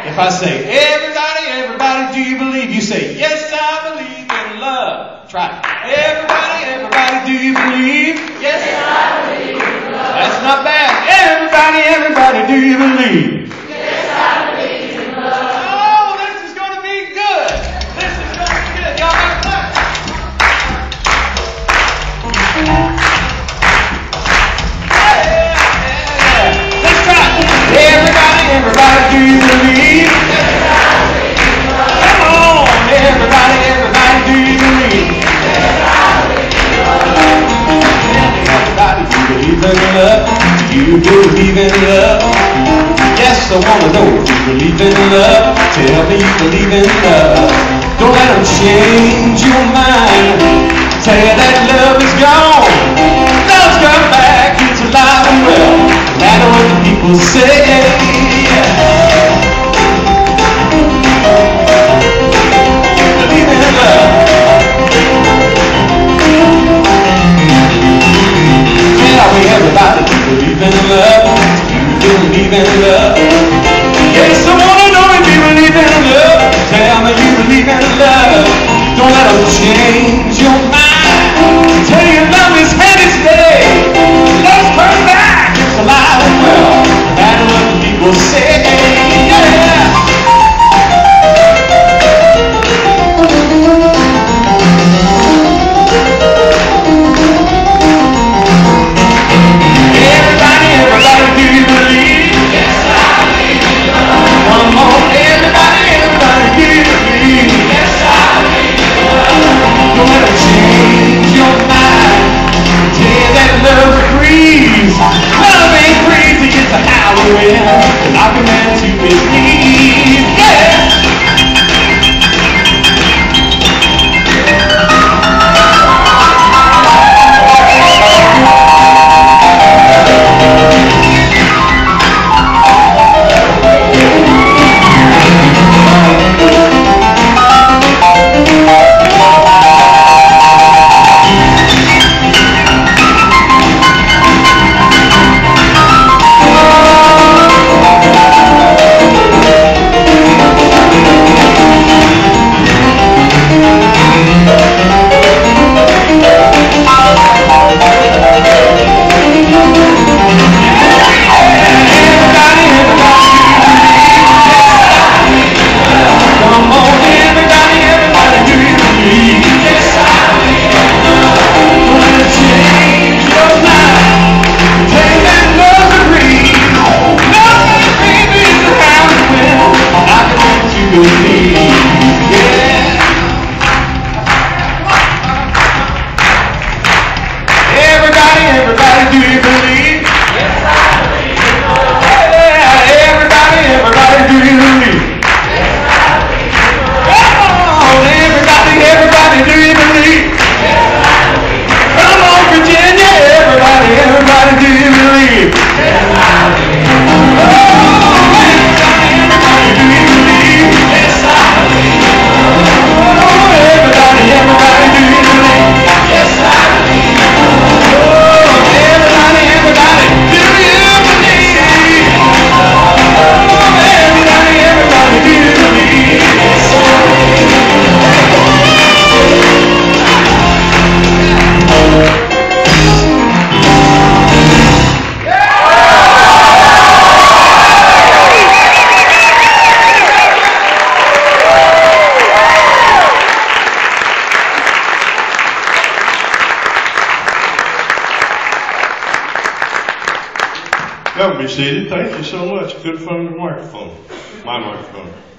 If I say, everybody, everybody, do you believe? You say, yes, I believe in love. Try it. Everybody, everybody, do you believe? Yes, I believe in love. That's not bad. Everybody, everybody, do you believe? Yes, I believe in love. Oh, this is going to be good. This is going to be good. Y'all got clap. Let's try it. Everybody, everybody, do you believe? Yes, I believe in love. Come on. Everybody, everybody, do you believe? Yes, I believe in love. Everybody, do you believe in love? Do you believe in love? Yes, I want to know if you believe in love. Tell me you believe in love. Don't let them change your mind. Tell you that love is gone. Love's come back, it's alive and well. No matter what the people say. Believe in love. Tell me everybody, do you believe in love? Do you believe in love? Yes, I want to know if you believe in love. Tell me you believe in love. Don't let them change your mind. Tell you love is here to stay. Love's come back, it's alive and well. No matter what the people say. Yeah. Everybody, everybody, do you believe? Yes, I believe in love. Come on, everybody, everybody, do you believe? Yes, I believe in love. Don't let them change your mind. Tell you that love's a breeze. Love ain't crazy, it's a howling wind. And I can man to his knees. Yeah. Everybody, do you believe? Yes, I believe in love. Yeah, everybody, everybody, do you believe? Yes, I believe in love. Come on, everybody, everybody, do you believe? Yes, I believe in love. Come on, Virginia, everybody, everybody, do you believe? Yes, I believe in love. Oh, everybody, everybody, do you believe? Yes, I believe in love. Oh, everybody, everybody, do you believe? Yes, I believe in love. Oh, everybody, everybody, do you believe? Oh, everybody, everybody, do you believe? Y'all be seated. Thank you so much. Good from the microphone. My microphone.